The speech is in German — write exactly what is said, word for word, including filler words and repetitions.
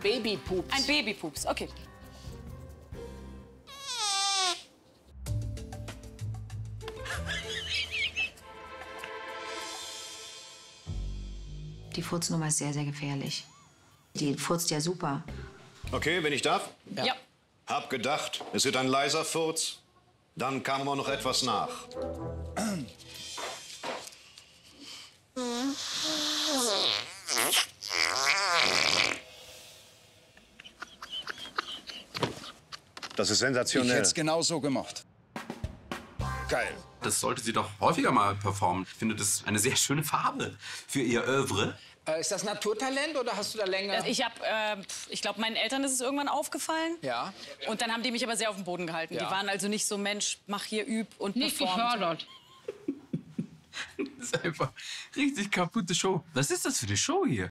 Babypups. Ein Babypups, okay. Die Furznummer ist sehr, sehr gefährlich. Die furzt ja super. Okay, wenn ich darf? Ja. ja. Hab gedacht, es wird ein leiser Furz. Dann kam aber noch etwas nach. Das ist sensationell. Ich hätte es genau so gemacht. Geil. Das sollte sie doch häufiger mal performen. Ich finde, das ist eine sehr schöne Farbe für ihr Oeuvre. Äh, ist das Naturtalent oder hast du da länger? Ich hab, äh, ich glaube, meinen Eltern ist es irgendwann aufgefallen. Ja. Und dann haben die mich aber sehr auf den Boden gehalten. Ja. Die waren also nicht so, Mensch, mach hier, üb und Nicht performt. gefördert. Das ist einfach richtig kaputte Show. Was ist das für eine Show hier?